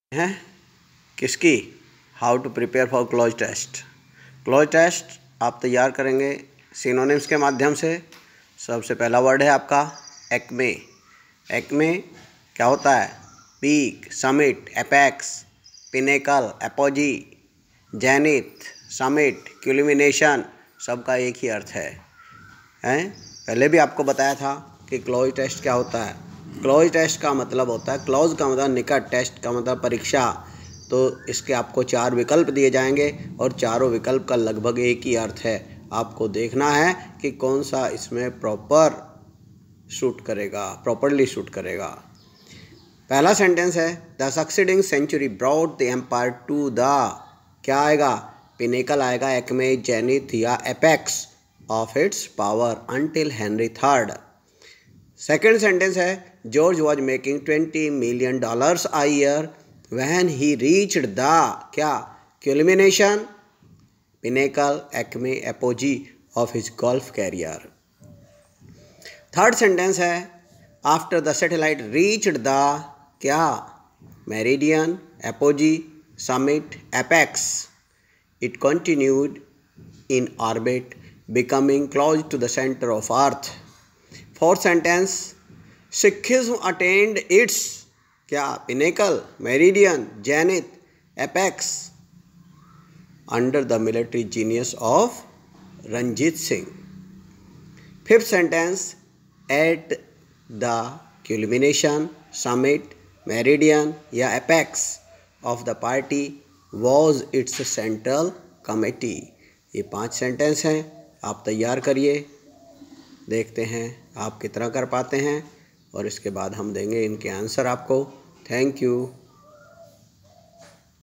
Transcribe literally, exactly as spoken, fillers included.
हैं किसकी how to prepare for cloze test. Cloze test आप तैयार करेंगे सिनोनिम्स के माध्यम से। सबसे पहला वर्ड है आपका एक्मे। एक्मे क्या होता है? Peak, summit, apex, pinnacle, apogee, zenith, summit, culmination, सबका एक ही अर्थ है हैं। पहले भी आपको बताया था कि क्लोज टेस्ट क्या होता है। क्लोज टेस्ट का मतलब होता है, क्लोज का मतलब निकट, टेस्ट का मतलब परीक्षा। तो इसके आपको चार विकल्प दिए जाएंगे और चारों विकल्प का लगभग एक ही अर्थ है। आपको देखना है कि कौन सा इसमें प्रॉपर शूट करेगा, प्रॉपरली शूट करेगा। पहला सेंटेंस है the succeeding century brought the empire to the, क्या आएगा? पिनेकल आएगा, एक्मे, जेनिथ या apex of its power until Henry third. Second sentence है George was making twenty million dollars a year when he reached the, क्या? culmination, pinnacle, acme, apogee of his golf career. Third sentence है after the satellite reached the, क्या? meridian, apogee, summit, apex, it continued in orbit becoming close to the center of earth. Fourth sentence Sikhism attained its, क्या? Pinnacle, meridian, zenith, apex under the military genius of Ranjit Singh. Fifth sentence at the culmination, summit, meridian या apex of the party was its central committee. ये पांच sentence हैं, आप तैयार करिए, देखते हैं आप कितना कर पाते हैं और इसके बाद हम देंगे इनके आंसर आपको। Thank you.